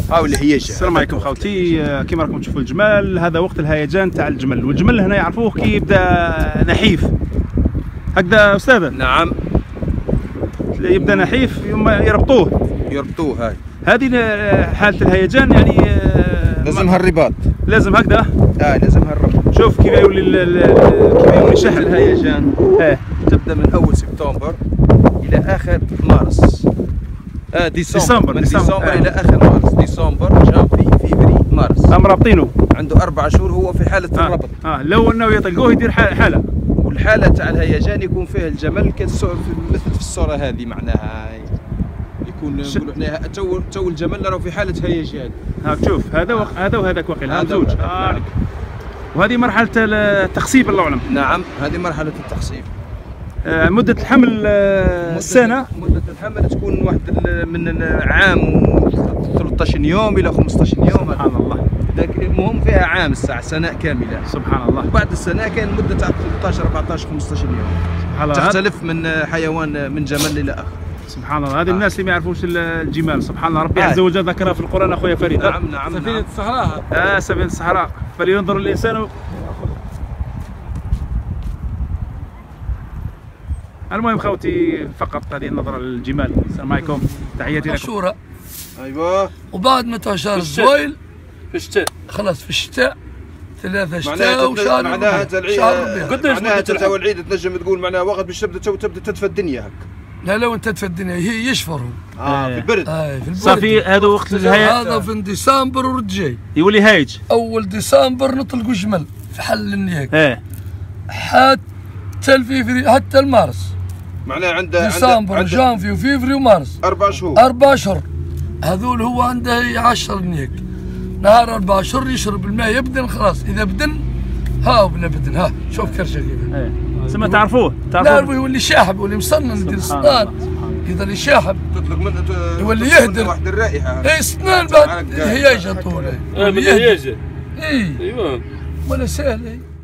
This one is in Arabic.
هاو الهيجان. السلام عليكم خوتي، كيما راكم تشوفوا الجمال، هذا وقت الهيجان تاع الجمل، والجمل هنا يعرفوه كي يبدا نحيف هكذا استاذ. نعم، يبدا نحيف يربطوه. هاي هذه حالة الهيجان، يعني لازمها الرباط، لازم هكذا. لازمها الربط. شوف كيف يولي شحن الهيجان. تبدا من اول سبتمبر الى اخر مارس. ديسمبر من ديسمبر الى اخر مارس. ديسمبر، جانفي، فيفري، مارس. مرابطينه. عنده 4 شهور هو في حالة الربط. لو انه يطلقوه يدير حالة. والحالة تاع الهيجان يكون فيه الجمل مثل في الصورة هذه، معناها يكون نقولوا احنا تو الجمل راه في حالة هيجان. هاك شوف، هذا وهذاك واقيلا زوج. وهذه مرحلة التخصيب الله أعلم. نعم، هذه مرحلة التخصيب. مدة الحمل السنة. مدة الحمل تكون واحد من عام و 13 يوم إلى 15 يوم. سبحان الله. المهم فيها عام الساعة، سنة كاملة. سبحان الله. وبعد السنة كان مدة تاع 13 14 15 يوم. سبحان الله. تختلف من حيوان، من جمل إلى آخر. سبحان الله. هذه الناس اللي ما يعرفوش الجمال، سبحان الله. ربي عز وجل ذكرها في القرآن أخويا فريد. نعم. سفينة الصحراء. سفينة الصحراء، فلينظر الإنسان. المهم خوتي، فقط هذه النظرة للجمال. السلام عليكم، تحياتي لكم. مشهورة. ايوه. وبعد ما شهر الزويل في الشتاء، خلاص في الشتاء 3 شتاء وشهر معناها ربيع. معناها تو العيد تنجم تقول معناها وقت باش تبدا تدفى الدنيا هك. لا وانت تدفى الدنيا، هي يشفروا. في البرد. في البرد. صافي هذا وقت هذا في ديسمبر ورجاي يولي هايج. اول ديسمبر نطلقوا جمل في حل النياك. حتى الفيفري، حتى المارس. معناها عنده ديسمبر وجانفي وفيفري ومارس 4 شهور. 4 اشهر هذول هو عنده 10 نياك. نهار 4 اشهر يشرب الماء، يبدن خلاص. اذا بدن بلا بدن، شوف كرشه كيف. سما تعرفوه. لا يولي شاحب، يولي مصنن، يدير سنان، يظل يشاحب، تطلق منه يولي يهدر واحد الرائحه. سنان بعد هياجه طوله. هياجه. ايوه ولا سهل.